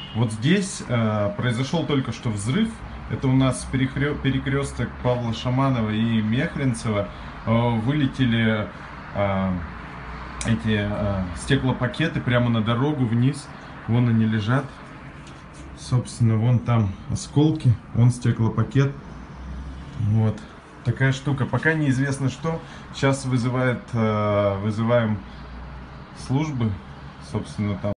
Вот здесь произошел только что взрыв. Это у нас перекресток Павла Шаманова и Мехренцева. Вылетели эти стеклопакеты прямо на дорогу вниз. Вон они лежат. Собственно, вон там осколки, вон стеклопакет. Вот такая штука. Пока неизвестно что. Сейчас вызываем службы, собственно, там.